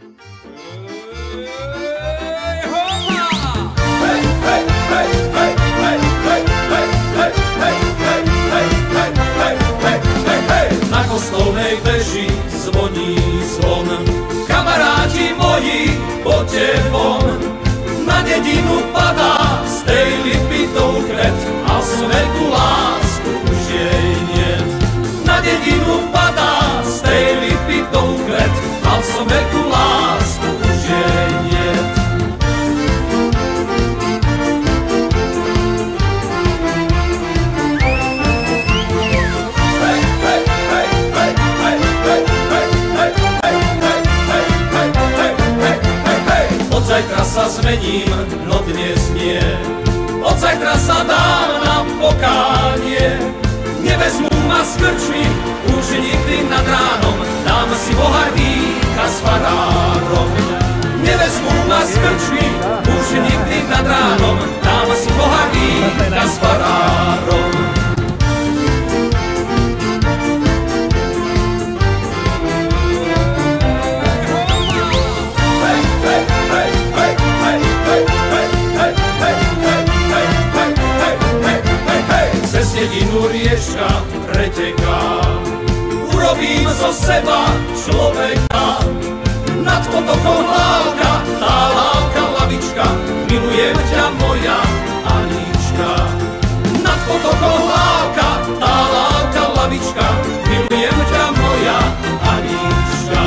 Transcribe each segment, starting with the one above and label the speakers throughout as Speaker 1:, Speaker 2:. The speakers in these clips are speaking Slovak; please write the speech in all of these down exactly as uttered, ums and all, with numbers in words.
Speaker 1: Na kostolnej veži zvoní zvon. Kamaráti moji, poďte von. Na dedinu padá z tej lipy kvet a svetú lásku už jej niet. Na dedinu padá z tej lipy kvet a svetú lásku už jej niet. Od zajtra sa zmením, no dnes nie. Od zajtra sa dám na pokánie. Nevezmú ma z krčmy, už nikdy nad ránom. Dám si pohár vína s farárom. Nevezmú ma z krčmy, už nikdy nad ránom. Dám si pohár vína s farárom. Cez dedinu riečka preteká, urobím zo seba človeka. Nad potokom lávka, tá lávka lavička, milujem ťa moja Anička. Nad potokom lávka, tá lávka lavička, milujem ťa moja Anička.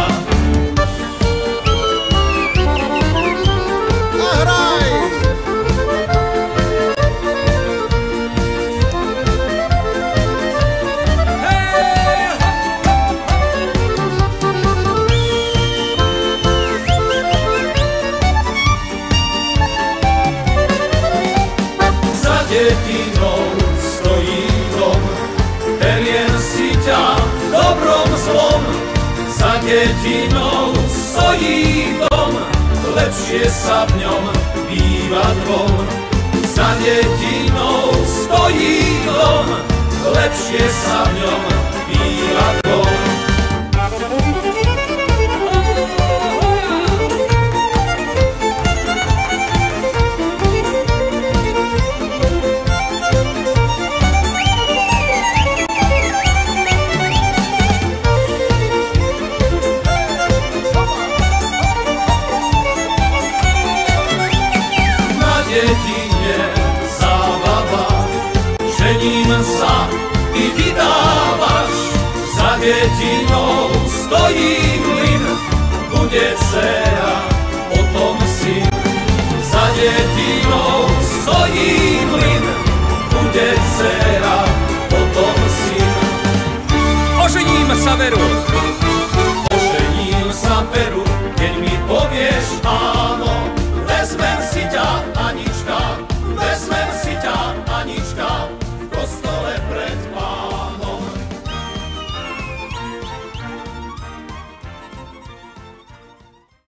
Speaker 1: Dedinou stojí dom, beriem si ťa dobrom zlom. Za dedinou stojí dom, lepšie sa v ňom býva dvom. Za dedinou stojí dom, lepšie sa v ňom býva dvom. Dedine zábava, žením sa, ty vydávaš. Za dedinou stojí mlyn, bude dcera, potom syn. Za dedinou stojí mlyn, bude dcera, potom syn. Ožením sa, veru.